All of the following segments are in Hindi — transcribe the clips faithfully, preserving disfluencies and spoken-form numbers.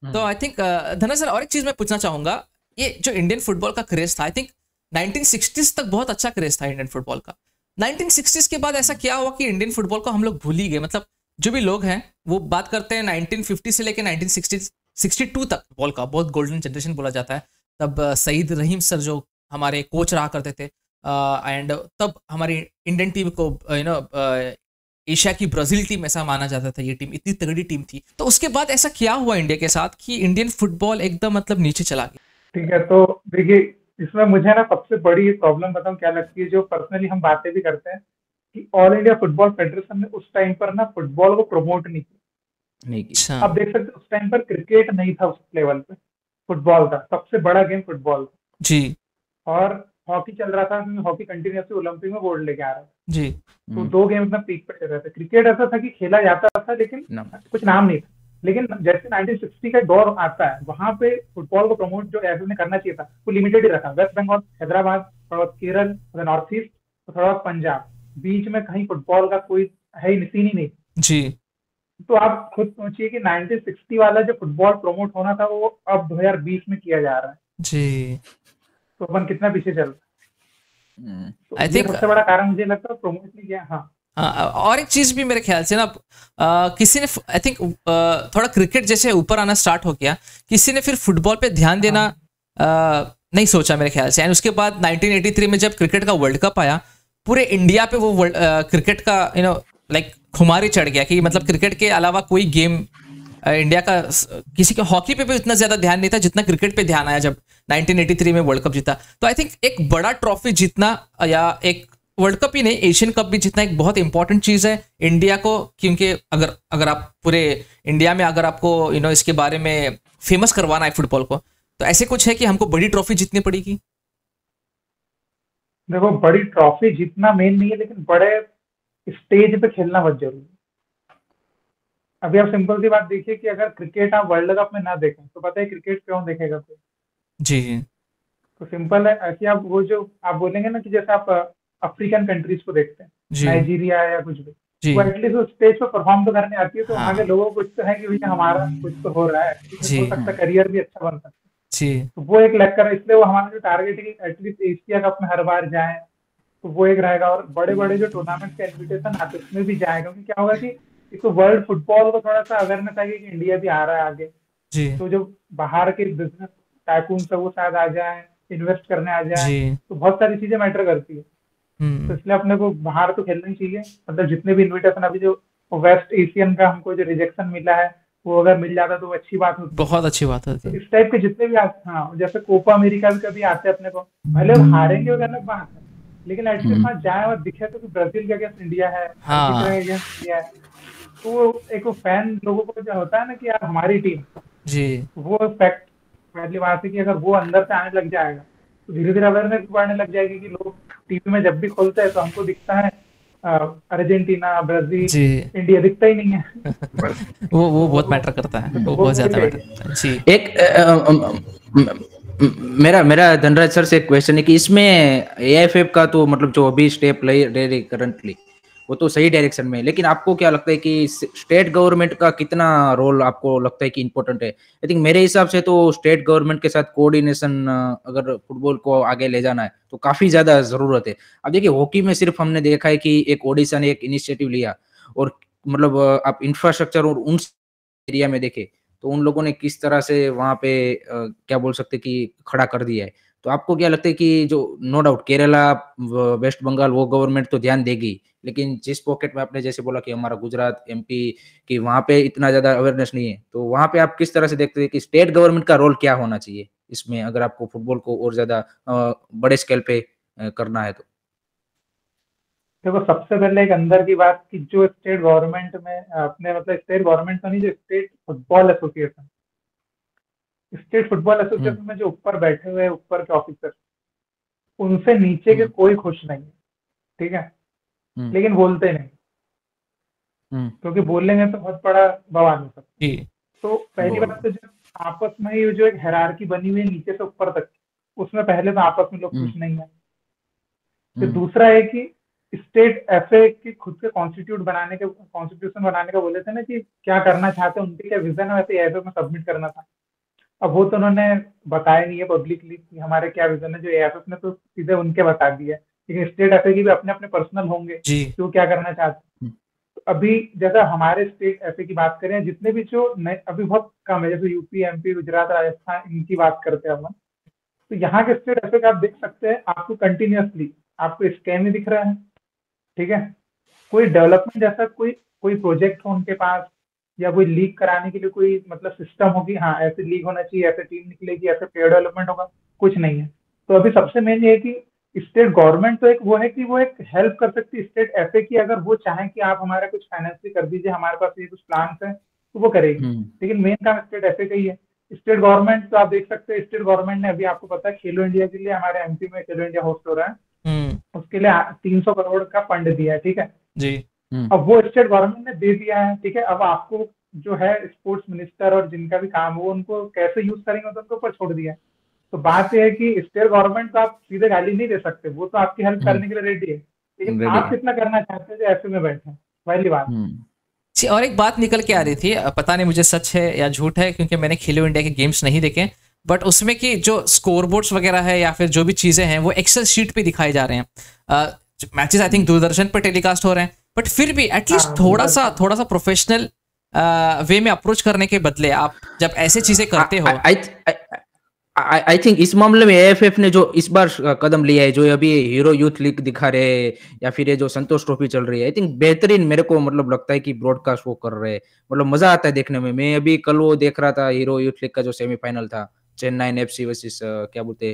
तो हम्म। आई थिंक धनंजय सर, और एक चीज मैं पूछना चाहूंगा, ये जो इंडियन फुटबॉल का क्रेज था, आई थिंक नाइनटीन सिक्सटीज़ तक बहुत अच्छा क्रेज था इंडियन फुटबॉल का। नाइनटीन सिक्सटीज़ के बाद ऐसा क्या हुआ कि इंडियन फुटबॉल को हम लोग भूल ही गए? मतलब जो भी लोग हैं वो बात करते हैं नाइनटीन फिफ्टी से लेकर नाइनटीन सिक्सटी सिक्सटी टू तक बॉल का बहुत गोल्डन जनरेशन बोला जाता है। तब अ, सईद रहीम सर जो हमारे कोच रहा करते थे, एंड तब हमारी इंडियन टीम को यू नो एशिया की ब्राजील टीम ऐसा माना जाता था, ये टीम इतनी तगड़ी टीम थी। तो उसके बाद ऐसा क्या हुआ इंडिया के साथ कि इंडियन फुटबॉल एकदम मतलब नीचे चला गया? ठीक है, तो देखिए, इसमें मुझे ना सबसे बड़ी प्रॉब्लम बताऊं क्या लगती है, जो पर्सनली हम बातें भी करते हैं, कि ऑल इंडिया फुटबॉल फेडरेशन ने उस टाइम पर ना फुटबॉल को प्रमोट नहीं किया। नहीं की। अच्छा। आप देख सकते हैं उस टाइम पर क्रिकेट नहीं था उस लेवल पे, फुटबॉल था सबसे बड़ा गेम, फुटबॉल था। जी। और हॉकी चल रहा था, क्योंकि हॉकी कंटिन्यूसली ओलंपिक में गोल्ड लेके आ रहा था। जी। तो हम्म। दो गेम इतना पीक पे चल रहे थे। क्रिकेट ऐसा था कि खेला जाता था लेकिन ना। कुछ नाम नहीं था। लेकिन जैसे नाइनटीन सिक्सटी का दौर आता है, वहां पे फुटबॉल को प्रमोट जो एफ ने करना चाहिए था, वो लिमिटेड ही रखा। वेस्ट बंगाल, हैदराबाद, थोड़ा बहुत केरल, नॉर्थ ईस्ट, तो थोड़ा बहुत पंजाब, बीच में कहीं फुटबॉल का कोई है ही सीन ही नहीं। जी। तो आप खुद सोचिए कि नाइनटीन सिक्सटी वाला जो फुटबॉल प्रमोट होना था, वो अब दो हज़ार बीस में किया जा रहा है। जी। तो अपन कितना पीछे चल रहा है। हम्म। तो आई ये थिंक सबसे बड़ा कारण मुझे लगता है प्रमोट नहीं किया। हाँ, और एक चीज भी मेरे ख्याल से ना, अ, किसी ने आई थिंक थोड़ा क्रिकेट जैसे ऊपर आना स्टार्ट हो गया, किसी ने फिर फुटबॉल पे ध्यान देना हाँ, अ, नहीं सोचा मेरे ख्याल से। एंड उसके बाद नाइनटीन एटी थ्री में जब क्रिकेट का वर्ल्ड कप आया, पूरे इंडिया पे वो वर्ल्ड क्रिकेट का यू नो लाइक खुमारी चढ़ गया कि मतलब क्रिकेट के अलावा कोई गेम इंडिया का स- किसी के हॉकी पे भी उतना ज्यादा ध्यान नहीं था जितना क्रिकेट पे ध्यान आया जब नाइनटीन एटी थ्री में वर्ल्ड कप जीता। तो आई थिंक एक बड़ा ट्रॉफी जीतना, या एक वर्ल्ड कप ही नहीं, एशियन कप भी जीतना एक बहुत इंपॉर्टेंट चीज है इंडिया को। क्योंकि अगर अगर आप पूरे इंडिया में अगर आपको यू नो इसके बारे में फेमस करवाना है फुटबॉल को, तो ऐसे कुछ है कि हमको बड़ी ट्रॉफी जीतनी पड़ेगी। देखो, बड़ी ट्रॉफी जीतना मेन नहीं है, लेकिन बड़े स्टेज पे खेलना बहुत जरूरी है। अभी आप सिंपल सी बात देखिए कि अगर क्रिकेट आप वर्ल्ड कप में ना देखें, तो पता है क्रिकेट क्यों देखेगा कोई? जी। जी। तो सिंपल है ऐसे। आप वो जो आप बोलेंगे ना, कि जैसे आप अफ्रीकन कंट्रीज को देखते हैं, जी। नाइजीरिया या कुछ भी, जी। वो एटलीस्ट उस स्टेज पे परफॉर्म तो करने आती है, तो वहाँ के हाँ। लोगों को कुछ तो है कि भैया हमारा कुछ तो हो रहा है, इसमें जी। हो सकता है करियर भी अच्छा बन सकता है। जी। तो वो एक लेकर है, इसलिए वो हमारा जो टारगेट है कि एटलीस्ट एशिया कप में हर बार जाए, तो वो एक रहेगा। और बड़े बड़े जो टूर्नामेंट का इन्विटेशन आते हैं उसमें भी जाएगा, क्योंकि क्या होगा कि एक तो वर्ल्ड फुटबॉल को थोड़ा सा अवेयरनेस आएगी कि इंडिया भी आ रहा है आगे। जी। तो जो बाहर के बिजनेस टाइकून सब वो शायद आ जाए, इन्वेस्ट करने आ जाए। जी। तो बहुत सारी चीजें मैटर करती है। तो हम्म। इसलिए अपने को बाहर तो खेलना ही चाहिए। मतलब जितने भी इन्विटेशन, अभी जो वेस्ट एशियन का हमको जो रिजेक्शन मिला है, वो अगर मिल जाता तो अच्छी बात होती। बहुत अच्छी बात तो होती। इस टाइप के जितने भी आते, हाँ, जैसे कोपा अमेरिका भी कभी आते हैं अपने को, भले वो हारेंगे वगैरह अलग बात है, लेकिन एटलीस्ट हम्म। वहाँ जाए और दिखे तो कि ब्राजील के अगेंस्ट इंडिया है, अर्जेंटीना हाँ। के अगेंस्ट इंडिया है। तो वो एक फैन लोगों को जो होता है ना कि यार हमारी टीम, जी। वो फैक्ट पहली बात है कि अगर वो अंदर से आने लग जाएगा, तो धीरे धीरे अवेयरनेस बढ़ने लग जाएगी कि लोग टीवी में जब भी खोलते हैं तो हमको दिखता है अ, अर्जेंटीना, ब्राजील, जी। इंडिया दिखता ही नहीं है। वो तो वो बहुत वो मैटर करता है, तो वो वो बहुत ज्यादा मुझे, मैटर करता है। जी। एक अ, अ, अम, अम, म- मेरा मेरा धनराज सर से एक क्वेश्चन है कि इसमें एएफएफ का तो मतलब जो अभी स्टेप ले ले रही करंटली, वो तो सही डायरेक्शन में है, लेकिन आपको क्या लगता है कि स्टेट गवर्नमेंट का कितना रोल आपको लगता है कि इम्पोर्टेंट है? आई थिंक मेरे हिसाब से तो स्टेट गवर्नमेंट के साथ कोऑर्डिनेशन, अगर फुटबॉल को आगे ले जाना है तो काफी ज्यादा जरूरत है। अब देखिए हॉकी में सिर्फ हमने देखा है कि एक ओडिशा ने एक इनिशिएटिव लिया, और मतलब अ, आप इंफ्रास्ट्रक्चर और उन एरिया में देखे तो उन लोगों ने किस तरह से वहां पे अ, क्या बोल सकते हैं कि खड़ा कर दिया है। तो आपको क्या लगता है कि जो नो डाउट केरला, व- वेस्ट बंगाल, वो गवर्नमेंट तो ध्यान देगी, लेकिन जिस पॉकेट में आपने जैसे बोला कि हमारा गुजरात, एमपी, कि वहां पे इतना ज्यादा अवेयरनेस नहीं है, तो वहां पे आप किस तरह से देखते हैं कि स्टेट गवर्नमेंट का रोल क्या होना चाहिए इसमें, अगर आपको फुटबॉल को और ज्यादा अ, बड़े स्केल पे अ, करना है तो? देखो, सबसे पहले एक अंदर की बात कि जो स्टेट गवर्नमेंट में अपने, मतलब स्टेट गवर्नमेंट तो नहीं, जो state football association, state football hmm. Association में जो ऊपर बैठे हुए हैं, ऊपर के ऑफिसर, उनसे नीचे के हम्म। कोई खुश नहीं है। ठीक है, हम्म। लेकिन बोलते नहीं, हम्म। क्योंकि बोलेंगे तो बहुत बड़ा बवाल हो सकता है। जी। तो पहली बोल। बात तो जो आपस में ही जो एक हायरार्की बनी हुई है नीचे से ऊपर तक, उसमें पहले तो आपस में लोग हम्म। खुश नहीं है। फिर हम्म। दूसरा है कि स्टेट एफए की खुद के कॉन्स्टिट्यूट बनाने के कॉन्स्टिट्यूशन बनाने का बोले थे ना कि क्या करना चाहते हैं, उनके क्या विजन है, वैसे एफए में सबमिट करना था। अब वो तो उन्होंने बताया नहीं है पब्लिकली कि हमारे क्या विजन है, जो एएफएफ ने तो सीधे उनके बता दिया है, लेकिन स्टेट एफए की भी अपने अपने पर्सनल होंगे जी कि वो क्या करना चाहते हैं। तो अभी जैसा हमारे स्टेट एफए की बात करें, जितने भी जो नए अभी बहुत कम है, जैसे यूपी, एमपी, गुजरात, राजस्थान, इनकी बात करते हैं अपन, तो यहाँ के स्टेट एफए का आप देख सकते हैं, आपको कंटिन्यूअसली आपको स्कैम ही दिख रहा है, ठीक है। कोई डेवलपमेंट जैसा कोई कोई प्रोजेक्ट हो उनके पास, या कोई लीक कराने के लिए कोई मतलब सिस्टम होगी, हाँ ऐसे लीक होना चाहिए, ऐसे टीम निकलेगी, ऐसे प्लेयर डेवलपमेंट होगा, कुछ नहीं है। तो अभी सबसे मेन ये है कि स्टेट गवर्नमेंट तो एक वो है कि वो एक हेल्प कर सकती है स्टेट एफए की, अगर वो चाहें कि आप हमारा कुछ फाइनेंस कर दीजिए, हमारे पास ये कुछ प्लान है, तो वो करेगी। लेकिन मेन काम स्टेट एफए का ही है। स्टेट गवर्नमेंट तो आप देख सकते हैं, स्टेट गवर्नमेंट ने अभी आपको पता है खेलो इंडिया के लिए, हमारे एमपी में खेलो इंडिया होस्ट हो रहा है, हम्म उसके लिए तीन सौ करोड़ का फंड दिया है, ठीक है। जी अब वो स्टेट गवर्नमेंट ने दे दिया है, ठीक है। अब आपको जो है स्पोर्ट्स मिनिस्टर और जिनका भी काम हो, उनको कैसे यूज करेंगे तो उनके ऊपर छोड़ दिया है। तो बात यह है कि स्टेट गवर्नमेंट को आप सीधे गाली नहीं दे सकते, वो तो आपकी हेल्प करने के लिए रेडी है, लेकिन रेडी आप है। कितना करना चाहते हैं जो ऐसे में बैठे हैं, पहली बात। जी, और एक बात निकल के आ रही थी, पता नहीं मुझे सच है या झूठ है क्योंकि मैंने खेलो इंडिया के गेम्स नहीं देखे, बट उसमें कि जो स्कोर बोर्ड्स वगैरह है या फिर जो भी चीज़ें हैं वो एक्सेल शीट पे दिखाए जा रहे हैं। मैचेस आई थिंक दूरदर्शन पर टेलीकास्ट हो रहे हैं, बट फिर भी एटलीस्ट हाँ, थोड़ा सा बिल्कुल। थोड़ा सा प्रोफेशनल वे में अप्रोच करने के बदले आप जब ऐसे चीज़ें करते हो। आई थिंक इस मामले में एएफएफ ने जो इस बार कदम लिया है, जो अभी हीरो यूथ लीग दिखा रहे हैं या फिर ये जो संतोष ट्रॉफी चल रही है, आई थिंक बेहतरीन मेरे को मतलब लगता है कि ब्रॉडकास्ट वो कर रहे हैं, मतलब मजा आता है देखने में। मैं अभी कल वो देख रहा था हीरो यूथ लीग का जो सेमीफाइनल था, चेन्नई एफसी वर्सेस क्या बोलते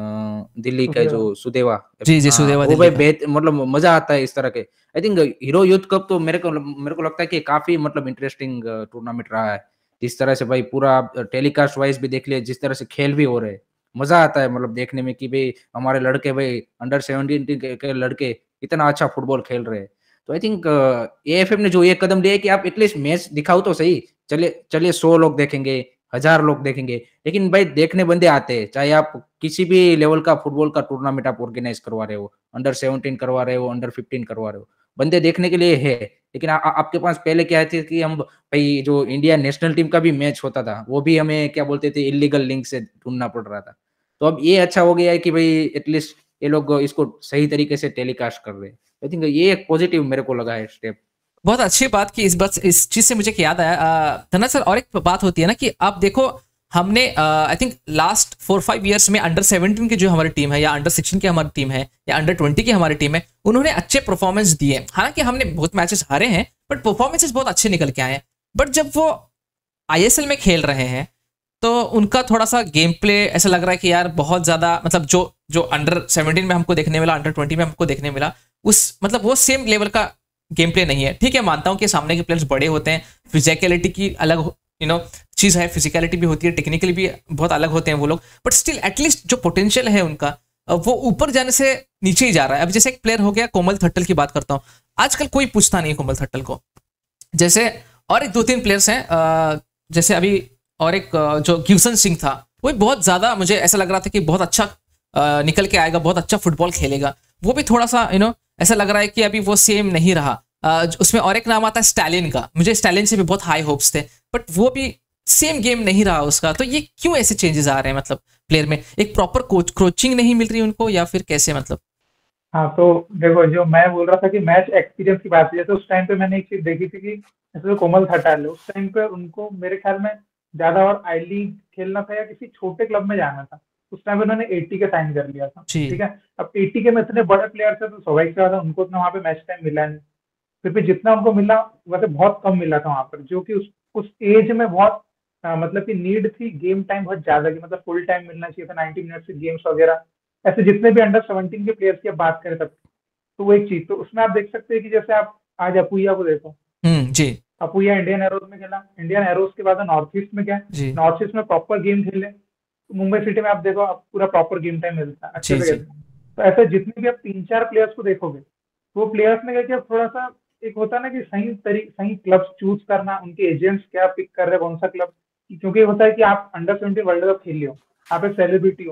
दिल्ली का जो सुदेवा, जी जी सुदेवा वो भाई दिल्ली का। मतलब मजा आता है इस तरह के। I think Hero youth cup तो मेरे को मेरे को लगता है कि काफी मतलब इंटरेस्टिंग टूर्नामेंट रहा है। जिस तरह से भाई पूरा टेलीकास्ट वाइज भी देख लिया, जिस तरह से खेल भी हो रहे हैं, मजा आता है मतलब देखने में कि भाई हमारे लड़के भाई अंडर सेवनटीन के, के लड़के इतना अच्छा फुटबॉल खेल रहे हैं। तो आई थिंक एएफएफ ने जो ये कदम लिया है कि आप एटलीस्ट मैच दिखाओ तो सही, चले चलिए सौ लोग देखेंगे, हजार लोग देखेंगे, लेकिन भाई देखने बंदे आते हैं। चाहे आप किसी भी लेवल का फुटबॉल का टूर्नामेंट आप ऑर्गेनाइज करवा रहे हो, अंडर सेवनटीन करवा रहे हो, अंडर फिफ्टीन करवा रहे हो, बंदे देखने के लिए है। लेकिन आ, आ, आपके पास पहले क्या थे कि हम भाई जो इंडिया नेशनल टीम का भी मैच होता था, वो भी हमें क्या बोलते थे इलीगल लिंक से ढूंढना पड़ रहा था। तो अब ये अच्छा हो गया है कि भाई एटलीस्ट ये लोग इसको सही तरीके से टेलीकास्ट कर रहे हैं। आई थिंक ये एक पॉजिटिव मेरे को लगा है स्टेप। बहुत अच्छी बात की इस बात इस चीज से मुझे याद आया धना सर, और एक बात होती है ना कि आप देखो हमने I think last four five years में अंडर सेवनटीन की जो हमारी टीम है या अंडर सिक्सटीन की हमारी टीम है या अंडर ट्वेंटी की हमारी टीम है, उन्होंने अच्छे परफॉर्मेंस दिए। हालांकि हमने बहुत मैचेस हारे हैं बट परफॉर्मेंसेस बहुत अच्छे निकल के आए हैं। बट जब वो आईएसएल में खेल रहे हैं तो उनका थोड़ा सा गेम प्ले ऐसा लग रहा है कि यार बहुत ज्यादा मतलब जो जो अंडर सेवनटीन में हमको देखने मिला, अंडर ट्वेंटी में हमको देखने मिला, उस मतलब वो सेम लेवल का गेम प्ले नहीं है। ठीक है, मानता हूं कि सामने के प्लेयर्स बड़े होते हैं, फिजिकलिटी की अलग यू नो चीज है, फिजिकलिटी भी होती है, टेक्निकली भी बहुत अलग होते हैं वो लोग, बट स्टिल एटलीस्ट जो पोटेंशियल है उनका वो ऊपर जाने से नीचे ही जा रहा है। अब जैसे एक प्लेयर हो गया कोमल थट्टल की बात करता हूँ, आजकल कोई पूछता नहीं कोमल थट्टल को। जैसे और एक दो तीन प्लेयर्स हैं, जैसे अभी और एक जो गिवसन सिंह था, वो भी बहुत ज्यादा मुझे ऐसा लग रहा था कि बहुत अच्छा निकल के आएगा, बहुत अच्छा फुटबॉल खेलेगा। वो भी थोड़ा सा यू नो ऐसा लग रहा है कि अभी वो सेम नहीं रहा। उसमें और एक नाम आता है स्टैलिन का, मुझे स्टैलिन से भी बहुत हाई होप्स थे बट वो भी सेम गेम नहीं रहा उसका। तो ये क्यों ऐसे चेंजेस आ रहे हैं, मतलब प्लेयर में एक प्रॉपर कोच कोचिंग नहीं मिल रही उनको या फिर कैसे मतलब? हाँ तो देखो, जो मैं बोल रहा था कि मैच एक्सपीरियंस की बात है, जैसे उस टाइम पे मैंने एक चीज देखी थी कि जैसे कोमल थट्टल है, उस टाइम पे उनको मेरे ख्याल में ज्यादा और आई लीग खेलना था या किसी छोटे क्लब में जाना था। उस टाइम पे उन्होंने एटी के साइन कर लिया था, ठीक है। अब एटी के में इतने बड़े प्लेयर थे तो स्वाभाविक सी बात है उनको उतना वहाँ पे मैच टाइम मिला नहीं। फिर भी जितना उनको मिला वैसे बहुत कम मिला था वहाँ पर, जो कि उस उस एज में बहुत आ, मतलब कि नीड थी गेम टाइम बहुत ज्यादा की, मतलब फुल टाइम मिलना चाहिए था, नाइनटी मिनट के गेम्स वगैरह। ऐसे जितने भी अंडर सेवनटीन के प्लेयर्स की आप बात करें तब, तो वो एक चीज, तो उसमें आप देख सकते हैं कि जैसे आप आज अपुया को देखो, जी अपुया इंडियन एरोज में खेला, इंडियन एरोज के बाद नॉर्थ ईस्ट में गया, नॉर्थ ईस्ट में प्रॉपर गेम खेले, तो मुंबई सिटी में आप देखो आप पूरा प्रॉपर गेम टाइम मिलता है अच्छे से। तो ऐसे जितने भी आप तीन चार प्लेयर्स को देखोगे, वो प्लेयर्स ने क्या किया, थोड़ा सा एक होता है ना कि सही तरीके सही क्लब चूज करना, उनके एजेंट्स क्या पिक कर रहे हैं कौन सा क्लब, क्योंकि होता है कि आप अंडर सेवनटीन वर्ल्ड कप खेल लो, आप एक सेलिब्रिटी हो,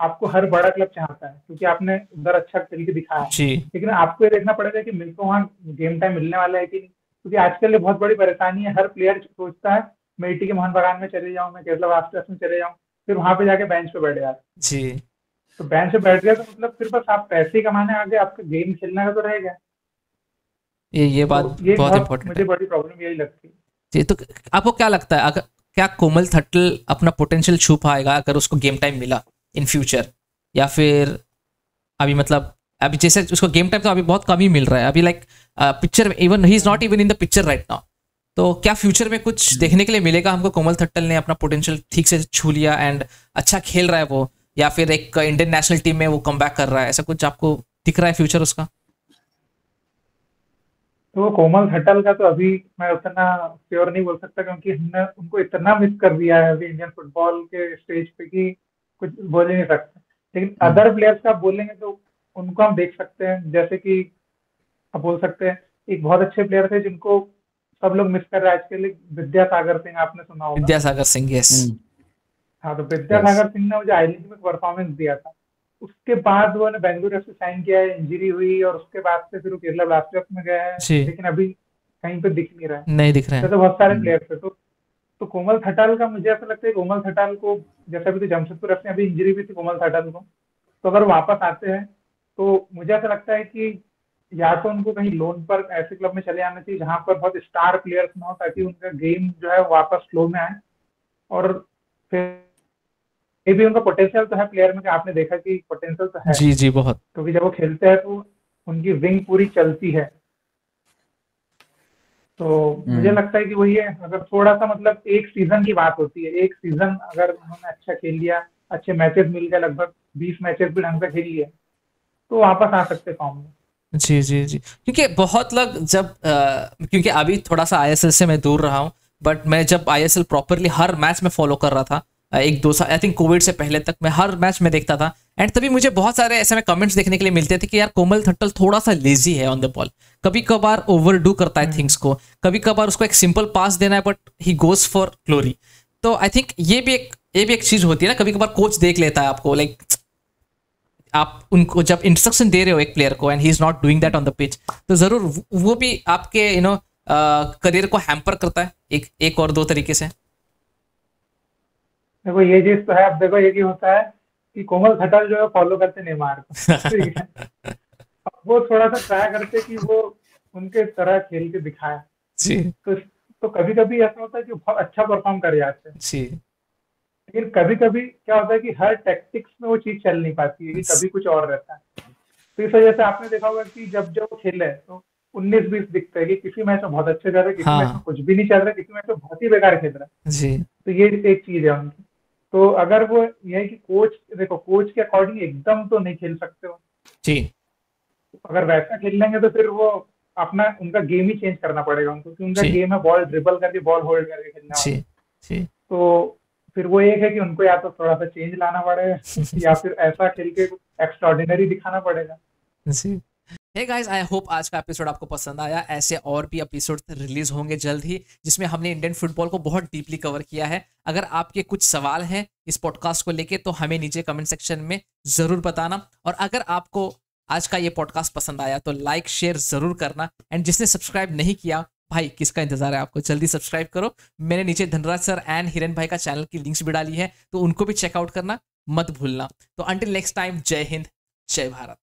आपको हर बड़ा क्लब चाहता है क्योंकि आपने उधर अच्छा खेल के दिखाया है। जी लेकिन आपको ये देखना पड़ेगा कि मेरे को वहाँ गेम टाइम मिलने वाला है कि नहीं, क्योंकि आजकल ये बहुत बड़ी परेशानी है। हर प्लेयर सोचता है मैं ईटी के मोहन बगान में चले जाऊँ, मैं केरला ब्लास्टर्स में चले जाऊँ, फिर वहां पे जाके बेंच पे बैठ जाता है। जी तो बेंच पे बैठ गया तो मतलब फिर बस आप पैसे ही कमाने आगे, आपका गेम खेलने का तो रह गया। ये ये बात तो ये बहुत बहुत इंपॉर्टेंट मुझे है बड़ी प्रॉब्लम यही लगती है। जी। तो आपको क्या लगता है, अगर क्या कोमल थट्टल अपना पोटेंशियल छू पाएगा अगर उसको गेम टाइम मिला इन फ्यूचर, या फिर अभी मतलब अभी जैसे उसको गेम टाइम तो अभी बहुत कम ही मिल रहा है अभी, like picture even he is not even in the picture right now. तो क्या फ्यूचर में कुछ देखने के लिए मिलेगा हमको, कोमल थट्टल ने अपना पोटेंशियल ठीक से छू लिया एंड अच्छा खेल रहा है वो, या फिर एक इंडियन नेशनल टीम में वो कम बैक कर रहा है, ऐसा कुछ आपको दिख रहा है फ्यूचर उसका? तो कोमल थट्टल का तो अभी मैं उतना श्योर नहीं बोल सकता, क्योंकि हमने उनको इतना मिस कर दिया है अभी इंडियन फुटबॉल के स्टेज पे कि कुछ बोल ही नहीं सकते। लेकिन अदर प्लेयर्स का आप बोलेंगे तो उनको हम देख सकते हैं, जैसे कि आप बोल सकते हैं एक बहुत अच्छे प्लेयर थे जिनको सब लोग मिस कर रहे हैं आज के लिए, विद्यासागर सिंह, आपने सुना होगा। विद्यासागर सिंह, यस। हाँ, तो विद्यासागर सिंह ने मुझे आई लीग में परफॉर्मेंस दिया था, उसके बाद वो ने बेंगलुरु एफ सी साइन किया है, इंजरी हुई और उसके बाद से फिर वो केरला ब्लास्टर्स में गया है, जी। लेकिन अभी कहीं पे दिख नहीं रहा है। नहीं दिख रहे हैं। तो बहुत सारे प्लेयर्स थे, तो तो कोमल थट्टल का मुझे ऐसा लगता है कोमल थट्टल को, जैसे अभी तो जमशेदपुर एफ में अभी इंजरी भी थी कोमल थट्टल को, तो अगर वापस आते हैं तो मुझे ऐसा लगता है कि या तो उनको कहीं लोन पर ऐसे क्लब में चले आना चाहिए जहां पर बहुत स्टार प्लेयर्स ना हो, ताकि उनका गेम जो है वापस फ्लो में आए। और फिर ये भी उनका पोटेंशियल तो है प्लेयर में, कि आपने देखा कि पोटेंशियल तो है, जी जी बहुत, क्योंकि जब वो खेलते हैं तो उनकी विंग पूरी चलती है। तो मुझे लगता है कि वही है, अगर थोड़ा सा मतलब एक सीजन की बात होती है, एक सीजन अगर उन्होंने अच्छा खेल लिया, अच्छे मैचेस मिल गए, लगभग बीस मैचेस भी ढंग से खेल लिए, तो वापस आ सकते फॉर्म में। जी जी जी क्योंकि बहुत लोग जब आ, क्योंकि अभी थोड़ा सा आईएसएल से मैं दूर रहा हूँ, बट मैं जब आईएसएल प्रॉपरली हर मैच में फॉलो कर रहा था एक दो साल, आई थिंक कोविड से पहले तक मैं हर मैच में देखता था, एंड तभी मुझे बहुत सारे ऐसे में कमेंट्स देखने के लिए मिलते थे कि यार कोमल थट्टल थोड़ा सा लेजी है ऑन द बॉल, कभी कभार ओवरडू करता है थिंग्स को, कभी कभार उसको एक सिंपल पास देना है but he goes for glory. तो आई थिंक ये भी एक ये भी एक चीज होती है ना, कभी कभार कोच देख लेता है आपको, लाइक आप उनको जब इंस्ट्रक्शन दे रहे हो एक प्लेयर को and he is not doing that on the pitch, तो जरूर वो भी आपके यू नो करियर को हैम्पर करता है एक एक और दो तरीके से। देखो ये चीज तो है, अब देखो ये भी होता है कि कोमल थट्टल जो है फॉलो करते नेमार को, ठीक है, अब वो थोड़ा सा ट्राई करते कि वो उनके तरह खेल के दिखाए, जी तो तो कभी कभी ऐसा होता है कि बहुत अच्छा परफॉर्म कर जाते हैं, जी, लेकिन कभी कभी क्या होता है कि हर टैक्टिक्स में वो चीज चल नहीं पाती है, कि कभी कुछ और रहता है। तो इस वजह से आपने देखा होगा कि जब जब वो खेले तो उन्नीस बीस दिखता है कि किसी मैच में बहुत अच्छे चल रहे हैं, किसी हाँ। मैच में कुछ भी नहीं चल रहा, किसी मैच में बहुत ही बेकार खेल रहा है। जी तो ये एक चीज है उनकी। तो अगर वो ये है कि कोच, देखो कोच के अकॉर्डिंग एकदम तो नहीं खेल सकते हो, जी, अगर वैसा खेल लेंगे तो फिर वो अपना उनका गेम ही चेंज करना पड़ेगा उनको, क्योंकि उनका जी। गेम है बॉल ड्रिबल करके बॉल होल्ड करके खेलना जी वाला। जी तो फिर वो एक है कि उनको या तो थोड़ा सा चेंज लाना पड़ेगा या फिर ऐसा खेल के एक्स्ट्राऑर्डिनरी दिखाना पड़ेगा। जी। हे गाइस, आई होप आज का एपिसोड आपको पसंद आया। ऐसे और भी एपिसोड रिलीज होंगे जल्द ही, जिसमें हमने इंडियन फुटबॉल को बहुत डीपली कवर किया है। अगर आपके कुछ सवाल हैं इस पॉडकास्ट को लेके तो हमें नीचे कमेंट सेक्शन में जरूर बताना। और अगर आपको आज का ये पॉडकास्ट पसंद आया तो लाइक शेयर जरूर करना। एंड जिसने सब्सक्राइब नहीं किया, भाई किसका इंतजार है आपको, जल्दी सब्सक्राइब करो। मैंने नीचे धनराज सर एंड हिरन भाई का चैनल की लिंक्स भी डाली है, तो उनको भी चेकआउट करना मत भूलना। तो अंटिल नेक्स्ट टाइम, जय हिंद, जय भारत।